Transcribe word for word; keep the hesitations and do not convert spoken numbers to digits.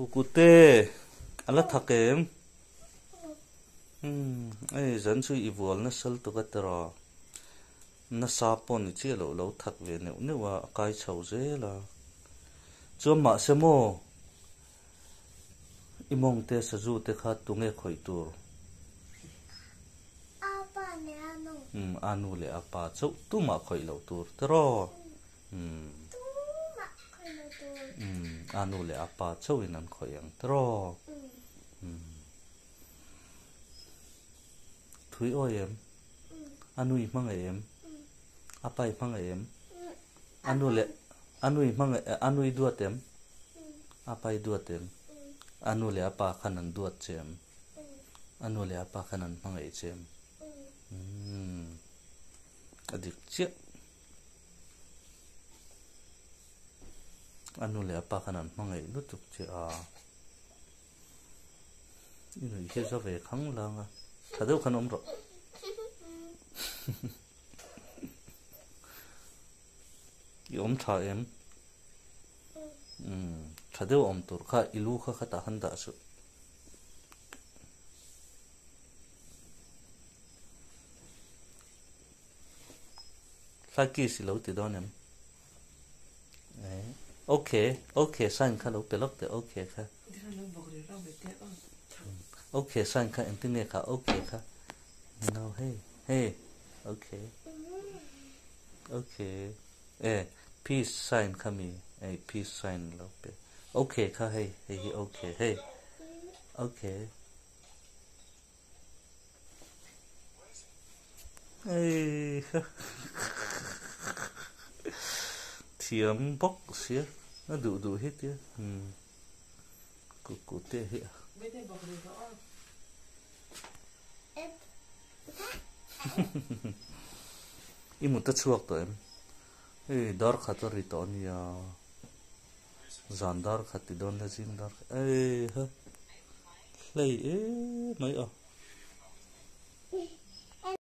cụ cụ tê anh là thắc em um ấy dân suy evol nó sel tụ cái tờ nó sapon chỉ lâu lâu thắc về nếu nếu mà cái chầu dễ là cho mà xem mô imong te sa zu te kha tunge khoi tur apa ne anu um anu le apa chau tu ma khoi lo tur tro um tu ma khoi lo tu um anu le apa chau in an khoi ang tro um thui oi em anu i mang em apa i mang em anu le anu i mang anu i duat em apa i duat em anu le apa khanan duat chem anu le apa khanan mangai chem um adik che anu le apa khanan mangai lutuk che a inu he zo ve khang langa thadeu khanom ro yom tha em um thadeu om tur kha ilu kha kha ta handa su Lagi si lo ti don em eh okay okay san kha lo pelok te okay kha okay san kha en tin kha okay kha no hey hey okay okay eh peace sign kha mi eh peace sign lo pe okay kha hey hey okay hey okay hey thiam bốc xía nó đủ đủ hết chứ um cụ cụ tê hết im một tết chuộc tụi em ê đor khát tôi rít on ya zandar khát thì đón là zin đor ê hơ lấy ê mấy à